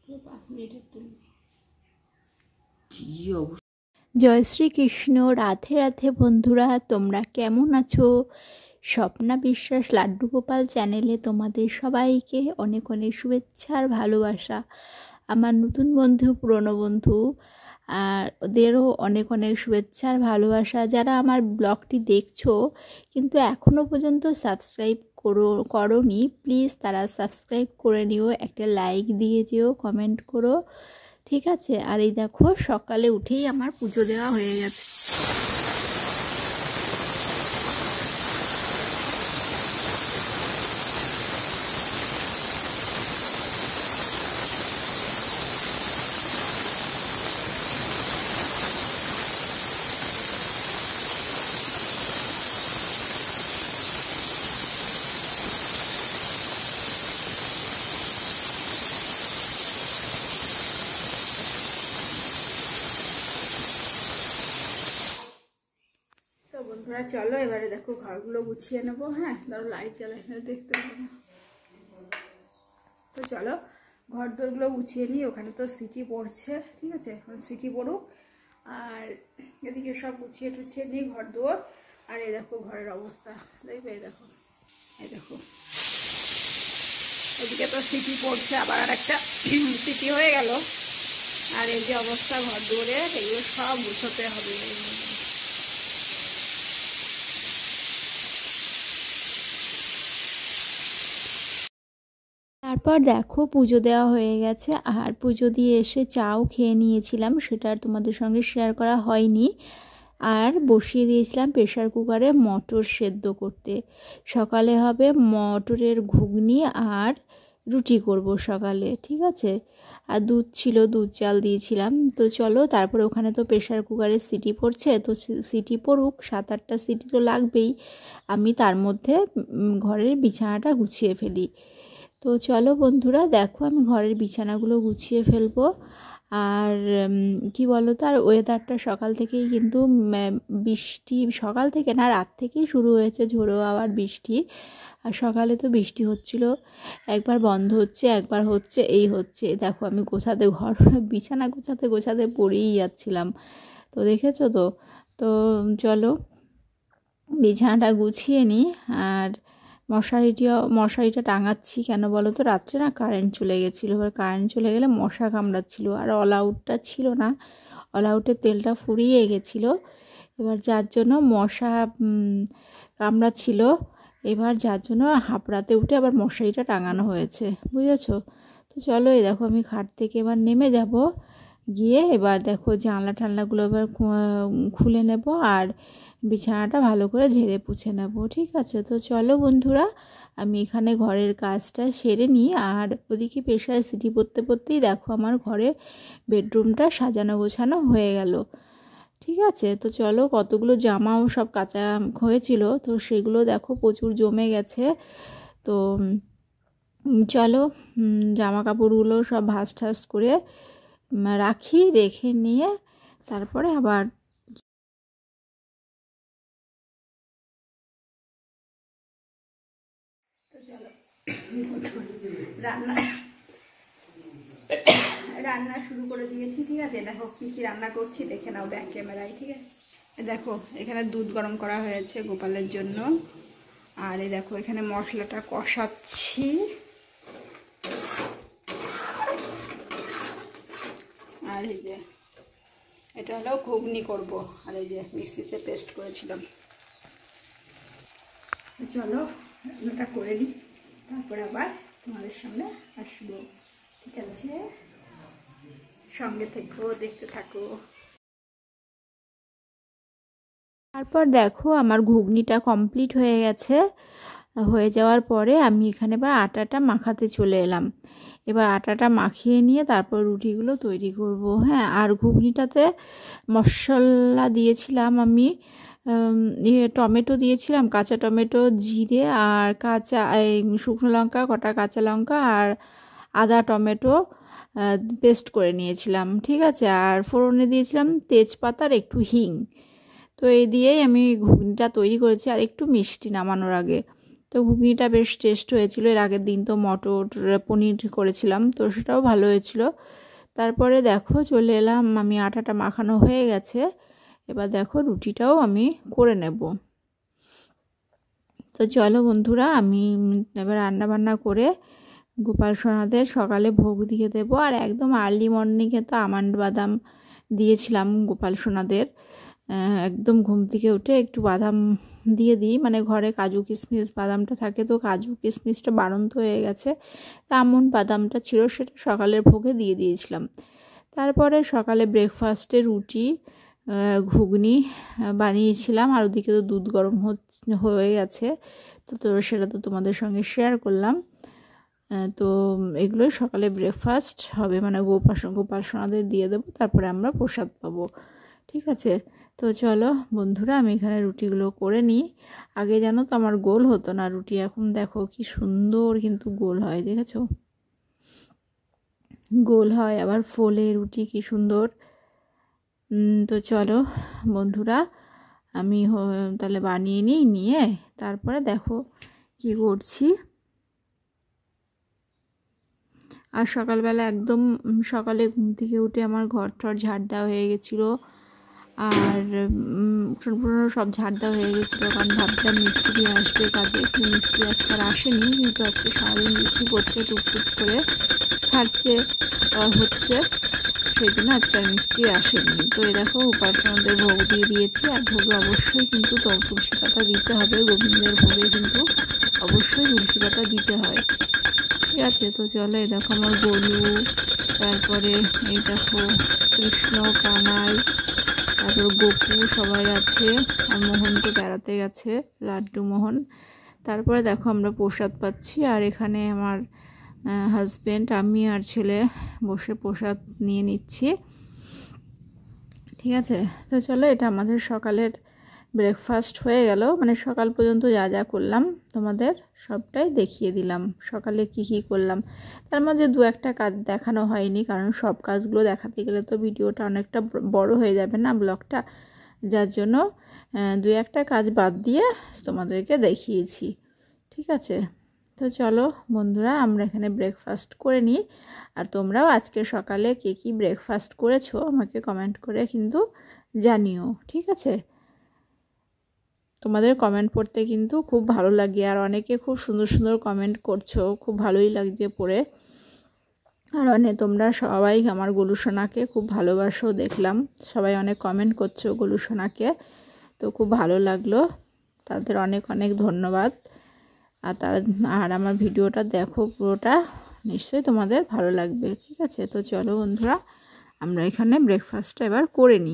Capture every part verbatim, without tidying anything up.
পাঁচ মিনিট একটু জয় শ্রীকৃষ্ণ। রাধে রাধে বন্ধুরা, তোমরা কেমন আছো? স্বপ্না বিশ্বাস লাড্ডু গোপাল চ্যানেলে তোমাদের সবাইকে অনেক অনেক শুভেচ্ছা আর ভালোবাসা। আমার নতুন বন্ধু, পুরনো বন্ধু আর ওদেরও অনেক অনেক শুভেচ্ছা আর ভালোবাসা। যারা আমার ব্লগটি দেখছো কিন্তু এখনও পর্যন্ত সাবস্ক্রাইব করো করোনি, প্লিজ তারা সাবস্ক্রাইব করে নিও, একটা লাইক দিয়ে যেও, কমেন্ট করো, ঠিক আছে? আর এই দেখো সকালে উঠেই আমার পুজো দেওয়া হয়ে গেছে। বন্ধুরা চলো এবারে দেখো ঘরগুলো গুছিয়ে নেবো। হ্যাঁ, ধরো লাইট জ্বালাই দেখতে পাবো না। তো চলো ঘর দোরগুলো গুছিয়ে নিই। ওখানে তো সিটি পড়ছে, ঠিক আছে, এখন সিটি পড়ুক। আর এদিকে সব গুছিয়ে টুছিয়ে নিই ঘর দোর। আর এই দেখো ঘরের অবস্থা দেখবে, এই দেখো, এই দেখো এদিকে তো সিটি পড়ছে, আবার আর একটা সিটি হয়ে গেল। আর এই যে অবস্থা ঘর দোরে, এগুলো সব গুছোতে হবে। তারপর দেখো পুজো দেওয়া হয়ে গেছে, আর পুজো দিয়ে এসে চাও খেয়ে নিয়েছিলাম, সেটা আর তোমাদের সঙ্গে শেয়ার করা হয়নি। আর বসিয়ে দিয়েছিলাম প্রেশার কুকারে মটর সেদ্ধ করতে। সকালে হবে মটরের ঘুগনি আর রুটি করব সকালে, ঠিক আছে? আর দুধ ছিল, দুধ চাল দিয়েছিলাম। তো চলো, তারপরে ওখানে তো প্রেশার কুকারে সিটি পড়ছে, তো সিটি পড়ুক, সাত আটটা সিটি তো লাগবেই। আমি তার মধ্যে ঘরের বিছানাটা গুছিয়ে ফেলি। তো চলো বন্ধুরা, দেখো আমি ঘরের বিছানাগুলো গুছিয়ে ফেলবো। আর কি বলো তো, আর ওয়েদারটা সকাল থেকেই কিন্তু বৃষ্টি, সকাল থেকে না রাত থেকেই শুরু হয়েছে ঝোড়ো আবার বৃষ্টি। আর সকালে তো বৃষ্টি হচ্ছিল, একবার বন্ধ হচ্ছে একবার হচ্ছে, এই হচ্ছে। দেখো আমি গোছাতে ঘর বিছানা গোছাতে গোছাতে পড়েই যাচ্ছিলাম, তো দেখেছো তো। তো চলো বিছানাটা গুছিয়ে নিই। আর মশারিটিও মশারিটা টাঙাচ্ছি কেন বলো তো, রাত্রে না কারেন্ট চলে গেছিলো। এবার কারেন্ট চলে গেলে মশা কামড়াচ্ছিলো, আর অল আউটটা ছিল না, অল আউটের তেলটা ফুরিয়ে গেছিলো। এবার যার জন্য মশা কামড়াচ্ছিল, এবার যার জন্য হাঁপড়াতে উঠে আবার মশারিটা টাঙানো হয়েছে, বুঝেছো? তো চলো, এই দেখো আমি খাট থেকে এবার নেমে যাব, গিয়ে এবার দেখো জানলা টানলাগুলো এবার খুলে নেব, আর বিছানাটা ভালো করে ঝেড়ে পুছে নেব, ঠিক আছে? তো চলো বন্ধুরা, আমি এখানে ঘরের কাজটা সেরে নিই। আর ওদিকে প্রেশার সিটি পড়তে পড়তেই দেখো আমার ঘরের বেডরুমটা সাজানো গোছানো হয়ে গেল, ঠিক আছে? তো চলো, কতগুলো জামাও সব কাচা হয়েছিল, তো সেগুলো দেখো প্রচুর জমে গেছে। তো চলো জামা কাপড়গুলো সব ভাঁজ ঠাস করে রাখি, রেখে নিয়ে তারপরে আবার রান্না রান্না শুরু করে দিয়েছি, ঠিক আছে? দেখো কি কি রান্না করছি, দেখে নাও ব্যাক ক্যামেরায়, ঠিক আছে? দেখো এখানে দুধ গরম করা হয়েছে গোপালের জন্য। আর এই দেখো এখানে মশলাটা কষাচ্ছি। আর এই যে এটা হলো ঘুগনি করব, আর এই যে মিক্সিতে পেস্ট করেছিলাম। চলো রান্নাটা করে নিই, তারপরে আবার তোমাদের সামনে আসবো, ঠিক আছে? সঙ্গে থেকো, দেখতে থাকো। তারপর দেখো আমার ঘুগনিটা কমপ্লিট হয়ে গেছে। হয়ে যাওয়ার পরে আমি এখানে এবার আটাটা মাখাতে চলে এলাম। এবার আটাটা মাখিয়ে নিয়ে তারপর রুটিগুলো তৈরি করব। হ্যাঁ, আর ঘুগনিটাতে মশলা দিয়েছিলাম আমি, ইয়ে টমেটো দিয়েছিলাম, কাঁচা টমেটো, জিরে আর কাঁচা এই শুকনো লঙ্কা, কটা কাঁচা লঙ্কা আর আদা টমেটো পেস্ট করে নিয়েছিলাম, ঠিক আছে? আর ফোড়নে দিয়েছিলাম তেজপাতা আর একটু হিং। তো এই দিয়েই আমি ঘুগনিটা তৈরি করেছি, আর একটু মিষ্টি নামানোর আগে। তো ঘুগনিটা বেশ টেস্ট হয়েছিল। এর আগের দিন তো মটর পনির করেছিলাম, তো সেটাও ভালো হয়েছিল। তারপরে দেখো চলে এলাম, আমি আটাটা মাখানো হয়ে গেছে, এবার দেখো রুটিটাও আমি করে নেব। তো চলো বন্ধুরা, আমি এবার রান্না বান্না করে গোপাল সোনাদের সকালে ভোগ দিয়ে দেবো। আর একদম আর্লি মর্নিংয়ে তো আমন্ড বাদাম দিয়েছিলাম গোপাল সোনাদের, একদম ঘুম থেকে উঠে একটু বাদাম দিয়ে দিই, মানে ঘরে কাজু কিশমিশ বাদামটা থাকে, তো কাজু কিশমিশটা বাড়ন্ত হয়ে গেছে, তা আমন্ড বাদামটা ছিল সেটা সকালের ভোগে দিয়ে দিয়েছিলাম। তারপরে সকালে ব্রেকফাস্টে রুটি ঘুগনি বানিয়েছিলাম, আর ওদিকে তো দুধ গরম হয়ে গেছে, তো তো সেটা তো তোমাদের সঙ্গে শেয়ার করলাম। তো এগুলোই সকালে ব্রেকফাস্ট হবে, মানে গোপাল গোপাল সোনাদের দিয়ে দেবো, তারপরে আমরা প্রসাদ পাবো। ঠিক আছে, তো চলো বন্ধুরা, আমি এখানে রুটিগুলো করে নিই। আগে জানো তো আমার গোল হতো না রুটি, এখন দেখো কি সুন্দর কিন্তু গোল হয়, দেখেছো? গোল হয়, আবার ফোলে রুটি কি সুন্দর। তো চলো বন্ধুরা, আমি তাহলে বানিয়ে নিই, নিয়ে তারপরে দেখো কি করছি। আর সকালবেলা একদম সকালে ঘুম থেকে উঠে আমার ঘর টর ঝাড় দেওয়া হয়ে গেছিলো, আর উঠোন পুরনো সব ঝাড় দেওয়া হয়ে গেছিলো, কারণ ভাবছিলাম মিস্ত্রি আসবে কাজে, কিন্তু মিস্ত্রি আজকে আর আসেনি, কিন্তু আজকে সারাদিন বৃষ্টি পড়ছে, টুকটুক করে ছাড়ছে হচ্ছে, সেই জন্য আজকে আর মিস্ত্রি আসেনি। তো এই দেখো উপাসনাদের ভোগ দিয়ে দিয়েছি, আর ভোগে অবশ্যই কিন্তু তুলসী পাতা দিতে হবে, গোবিন্দের ভোগে কিন্তু অবশ্যই তুলসী পাতা দিতে হয়। ঠিক আছে, তো চলো এই দেখো আমার গরু, তারপরে এই দেখো কৃষ্ণ কানাই, তারপর গোপু সবাই আছে, আর মোহন তো বেড়াতে গেছে, লাড্ডু মোহন। তারপরে দেখো আমরা প্রসাদ পাচ্ছি, আর এখানে আমার হাজব্যান্ড, আমি আর ছেলে বসে প্রসাদ নিয়ে নিচ্ছি। ঠিক আছে, তো চলো এটা আমাদের সকালের ব্রেকফাস্ট হয়ে গেল, মানে সকাল পর্যন্ত যা যা করলাম তোমাদের সবটাই দেখিয়ে দিলাম, সকালে কি কি করলাম। তার মধ্যে দু একটা কাজ দেখানো হয়নি, কারণ সব কাজগুলো দেখাতে গেলে তো ভিডিওটা অনেকটা বড় হয়ে যাবে না, ব্লগটা, যার জন্য দু একটা কাজ বাদ দিয়ে তোমাদেরকে দেখিয়েছি। ঠিক আছে, তো চলো বন্ধুরা, আমরা এখানে ব্রেকফাস্ট করে নিই, আর তোমরাও আজকে সকালে কে কী ব্রেকফাস্ট করেছো আমাকে কমেন্ট করে কিন্তু জানিও। ঠিক আছে, তোমাদের কমেন্ট পড়তে কিন্তু খুব ভালো লাগে, আর অনেকে খুব সুন্দর সুন্দর কমেন্ট করছো, খুব ভালোই লাগছে পড়ে। আর অনেক তোমরা সবাই আমার গোলু সোনাকে খুব ভালোবাসো, দেখলাম সবাই অনেক কমেন্ট করছো গোলু সোনাকে, তো খুব ভালো লাগলো, তাদের অনেক অনেক ধন্যবাদ। আর তার আর আমার ভিডিওটা দেখো পুরোটা, নিশ্চয়ই তোমাদের ভালো লাগবে। ঠিক আছে, তো চলো বন্ধুরা, আমরা এখানে ব্রেকফাস্টটা এবার করে নিই।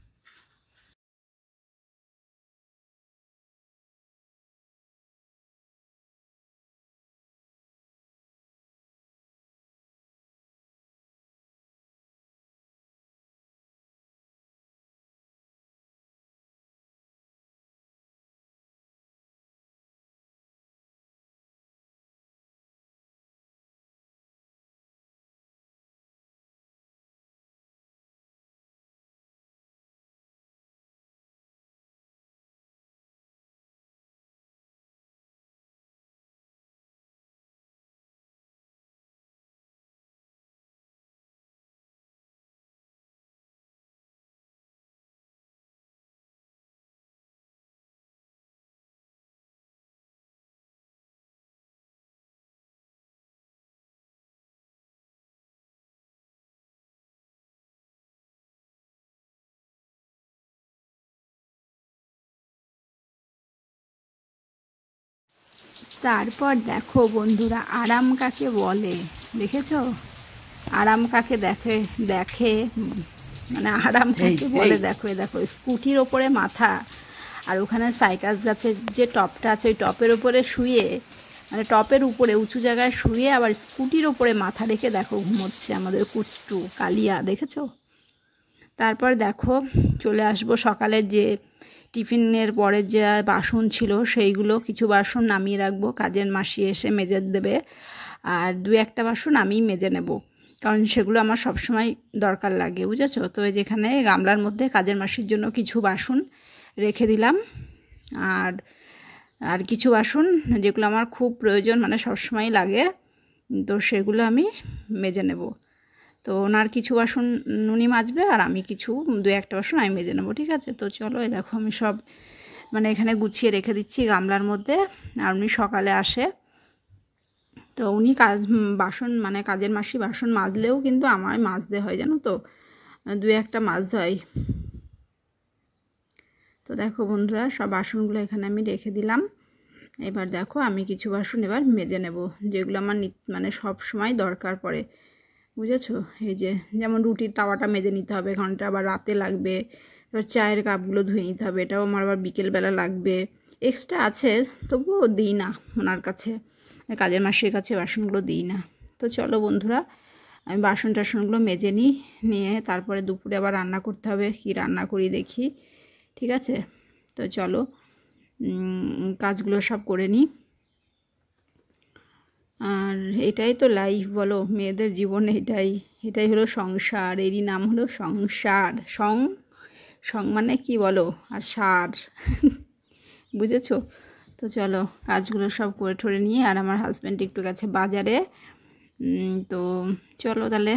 তারপর দেখো বন্ধুরা, আরাম কাকে বলে দেখেছো? আরাম কাকে দেখে দেখে মানে আরাম কাকে বলে দেখো, দেখো স্কুটির ওপরে মাথা, আর ওখানে সাইকাস গাছের যে টপটা আছে ওই টপের ওপরে শুয়ে, মানে টপের উপরে উঁচু জায়গায় শুয়ে আবার স্কুটির ওপরে মাথা রেখে দেখো ঘুমোচ্ছে আমাদের কুচটু কালিয়া, দেখেছো? তারপর দেখো চলে আসবো সকালের যে টিফিনের পরে যে বাসন ছিল সেইগুলো, কিছু বাসন নামিয়ে রাখবো, কাজের মাসি এসে মেজে দেবে, আর দু একটা বাসন আমি মেজে নেব, কারণ সেগুলো আমার সবসময় দরকার লাগে, বুঝেছো? তো যেখানে গামলার মধ্যে কাজের মাসির জন্য কিছু বাসন রেখে দিলাম, আর আর কিছু বাসন যেগুলো আমার খুব প্রয়োজন, মানে সবসময় লাগে, তো সেগুলো আমি মেজে নেব। তো ওনার কিছু বাসন উনি মাজবে আর আমি কিছু দু একটা বাসন আমি মেজে নেবো, ঠিক আছে। তো চলো, এই দেখো আমি সব মানে এখানে গুছিয়ে রেখে দিচ্ছি গামলার মধ্যে। আর উনি সকালে আসে, তো উনি কাজ বাসন মানে কাজের মাসি বাসন মাজলেও কিন্তু আমার মাজতে হয়, জানো তো, দু একটা মাজতে হয়। তো দেখো বন্ধুরা, সব বাসনগুলো এখানে আমি রেখে দিলাম। এবার দেখো আমি কিছু বাসন এবার মেজে নেব, যেগুলো আমার মানে সব সময় দরকার পড়ে, বুঝেছো। এই যে যেমন রুটির তাওয়াটা মেজে নিতে হবে, ঘন্টা আবার রাতে লাগবে। এবার চায়ের কাপগুলো ধুয়ে নিতে হবে, এটাও আমার আবার বিকেলবেলা লাগবে। এক্সট্রা আছে, তবুও দিই না ওনার কাছে, কাজের মাসির কাছে বাসনগুলো দিই না। তো চলো বন্ধুরা, আমি বাসন টাসনগুলো মেজে নিই, নিয়ে তারপরে দুপুরে আবার রান্না করতে হবে, কি রান্না করি দেখি, ঠিক আছে। তো চলো কাজগুলো সব করে নিই। আর এটাই তো লাইফ বলো, মেয়েদের জীবন এটাই, এটাই হলো সংসার, এরই নাম হলো সংসার। সং সং মানে কি বলো, আর সার বুঝেছো। তো চলো কাজগুলো সব করে ঠরে নিয়ে, আর আমার হাজব্যান্ড একটু গেছে বাজারে, তো চলো তাহলে।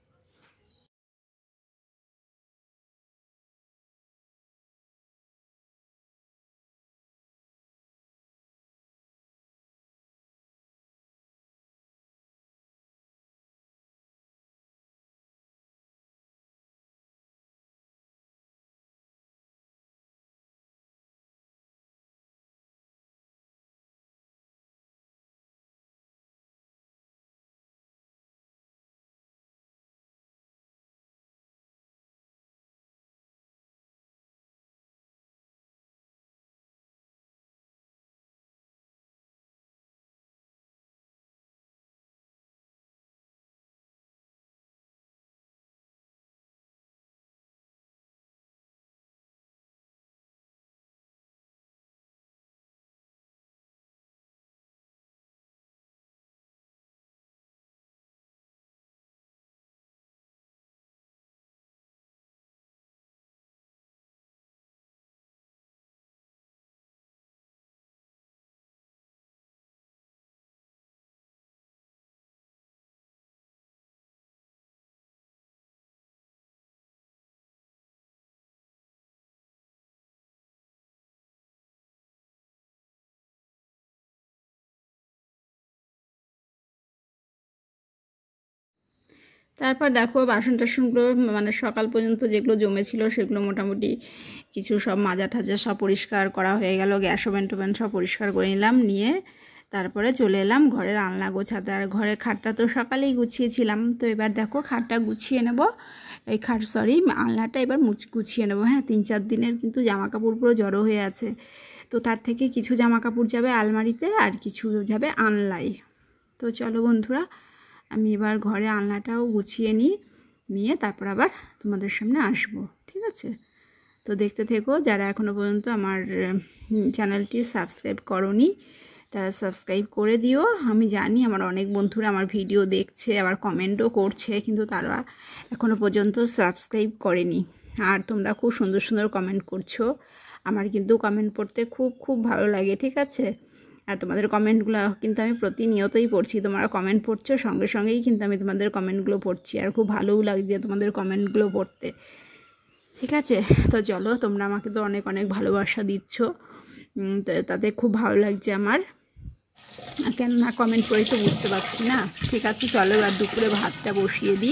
তারপর দেখো বাসন টাসনগুলো মানে সকাল পর্যন্ত যেগুলো জমেছিল সেগুলো মোটামুটি কিছু সব মাজা ঠাজা সব পরিষ্কার করা হয়ে গেল, গ্যাস ওভেন টোভেন সব পরিষ্কার করে নিলাম, নিয়ে তারপরে চলে এলাম ঘরের আলনা গোছাতে। আর ঘরের খাটটা তো সকালেই গুছিয়েছিলাম, তো এবার দেখো খাটটা গুছিয়ে নেব, এই খাট সরি আলনাটা এবার মুছ গুছিয়ে নেবো। হ্যাঁ, তিন চার দিনের কিন্তু জামা কাপড় পুরো জড়ো হয়ে আছে, তো তার থেকে কিছু জামা কাপড় যাবে আলমারিতে আর কিছু যাবে আনলাই। তো চলো বন্ধুরা, আমি এবার ঘরে আলনাটাও গুছিয়ে নিই, নিয়ে তারপর আবার তোমাদের সামনে আসবো, ঠিক আছে। তো দেখতে থেকো, যারা এখনও পর্যন্ত আমার চ্যানেলটি সাবস্ক্রাইব করোনি তারা সাবস্ক্রাইব করে দিও। আমি জানি আমার অনেক বন্ধুরা আমার ভিডিও দেখছে, আবার কমেন্টও করছে, কিন্তু তারা এখনও পর্যন্ত সাবস্ক্রাইব করেনি। আর তোমরা খুব সুন্দর সুন্দর কমেন্ট করছো, আমার কিন্তু কমেন্ট পড়তে খুব খুব ভালো লাগে, ঠিক আছে। আর তোমাদের কমেন্টগুলো কিন্তু আমি প্রতিনিয়তই পড়ছি, তোমরা কমেন্ট পড়ছো সঙ্গে সঙ্গেই কিন্তু আমি তোমাদের কমেন্টগুলো পড়ছি, আর খুব ভালোও লাগছে তোমাদের কমেন্টগুলো পড়তে, ঠিক আছে। তো চলো, তোমরা আমাকে তো অনেক অনেক ভালোবাসা দিচ্ছ, তাতে খুব ভালো লাগছে আমার, কেন না কমেন্ট পড়েই তো বুঝতে পারছি না। ঠিক আছে, চলো এবার দুপুরে ভাতটা বসিয়ে দিই।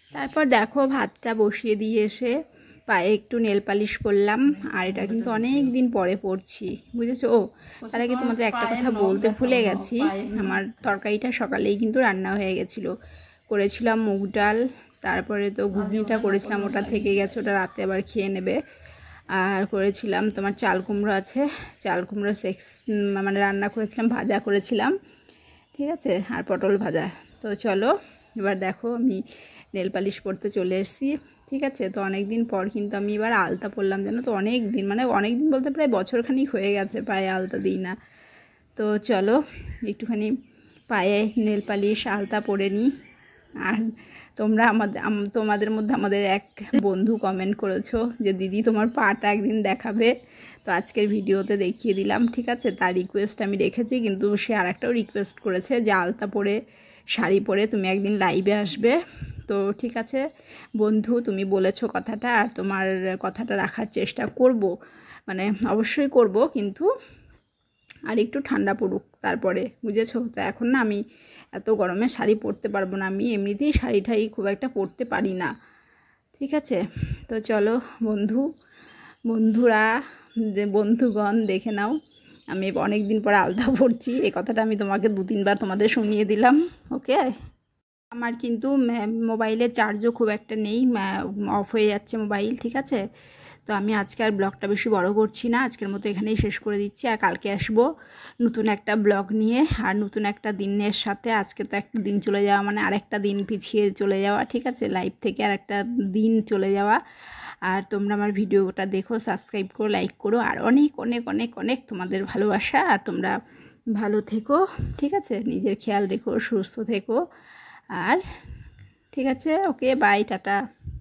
তারপর দেখো ভাতটা বসিয়ে দিয়ে এসে পায়ে একটু নেল পালিশ করলাম, আর এটা কিন্তু অনেক দিন পরে পরছি, বুঝেছো? ও তার আগে তোমাদের একটা কথা বলতে ভুলে গেছি, আমার তরকারিটা সকালেই কিন্তু রান্না হয়ে গেছিলো। করেছিলাম মুগ ডাল, তারপরে তো ঘুগনিটা করেছিলাম, ওটা থেকে গেছে, ওটা রাতে আবার খেয়ে নেবে। আর করেছিলাম তোমার চাল কুমড়ো আছে, চাল কুমড়ো সেক্স মানে রান্না করেছিলাম, ভাজা করেছিলাম, ঠিক আছে, আর পটল ভাজা। তো চলো এবার দেখো আমি নেল পালিশ পরতে চলে এসেছি, ঠিক আছে। তো অনেক দিন পর কিন্তু আমি এবার আলতা পরলাম, জানো তো, অনেক দিন মানে অনেক দিন বলতে প্রায় বছরখানিক হয়ে গেছে পায়ে আলতা দিই না। তো চলো একটুখানি পায়ে নেল পালিশ আলতা পরে নিই। আর তোমরা আমাদের তোমাদের মধ্যে আমাদের এক বন্ধু কমেন্ট করেছো যে দিদি তোমার পাটা একদিন দেখাবে, তো আজকের ভিডিওতে দেখিয়ে দিলাম, ঠিক আছে। তার রিকোয়েস্ট আমি রেখেছি, কিন্তু সে আর একটাও রিকোয়েস্ট করেছে যে আলতা পরে শাড়ি পরে তুমি একদিন লাইভে আসবে। তো ঠিক আছে বন্ধু, তুমি বলেছো কথাটা, আর তোমার কথাটা রাখার চেষ্টা করব, মানে অবশ্যই করব, কিন্তু আর একটু ঠান্ডা পড়ুক তারপরে, বুঝেছো? তো এখন না আমি এত গরমে শাড়ি পরতে পারবো না, আমি এমনিতেই শাড়ি ঠাড়ি খুব একটা পরতে পারি না, ঠিক আছে। তো চলো বন্ধু বন্ধুরা যে বন্ধুগণ দেখে নাও, আমি অনেক দিন পর আলতা পরছি, এই কথাটা আমি তোমাকে দু তিনবার তোমাদের শুনিয়ে দিলাম, ওকে। আমার কিন্তু মোবাইলের চার্জও খুব একটা নেই, অফ হয়ে যাচ্ছে মোবাইল, ঠিক আছে। তো আমি আজকে আর ব্লগটা বেশি বড় করছি না, আজকের মতো এখানেই শেষ করে দিচ্ছি। আর কালকে আসবো নতুন একটা ব্লগ নিয়ে আর নতুন একটা দিনের সাথে। আজকে তো একটা দিন চলে যাওয়া মানে আরেকটা দিন পিছিয়ে চলে যাওয়া, ঠিক আছে, লাইভ থেকে আর একটা দিন চলে যাওয়া। আর তোমরা আমার ভিডিওটা দেখো, সাবস্ক্রাইব করো, লাইক করো, আর অনেক অনেক অনেক অনেক তোমাদের ভালোবাসা। আর তোমরা ভালো থেকো, ঠিক আছে, নিজের খেয়াল রেখো, সুস্থ থেকো। আর ঠিক আছে, ওকে, বাই, টাটা।